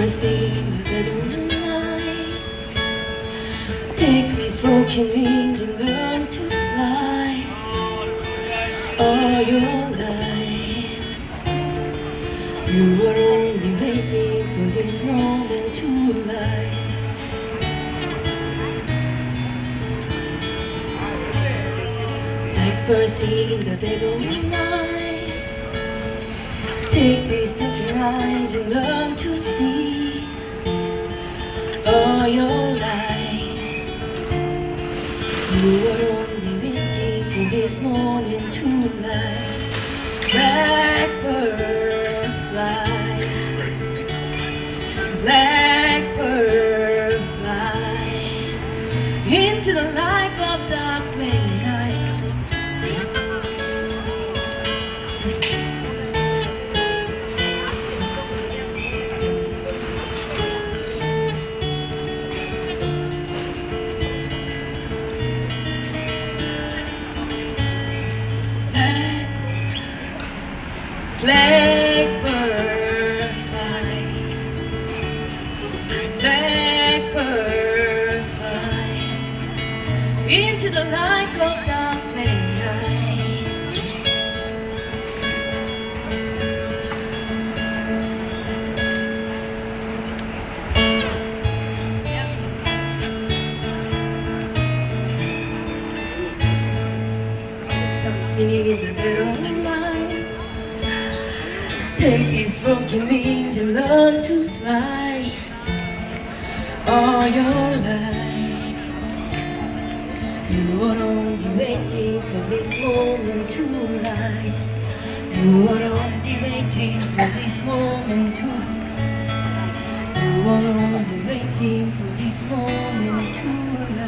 Blackbirds in the dead of the night. Take these broken wings and learn to fly. All your life you were only waiting for this moment to rise. Blackbirds in the dead of the night. Take these looking eyes and learn to see. All your life you were only waiting for this moment to rise. Blackbird fly, blackbird fly into the light of dark night. Blackbird fly, blackbird fly into the light of dark night. I'm singing in the dead of the night. Take these broken wings and learn to fly. All your life you were only waiting for this moment to rise. You were only waiting for this moment to. You were only waiting for this moment to rise.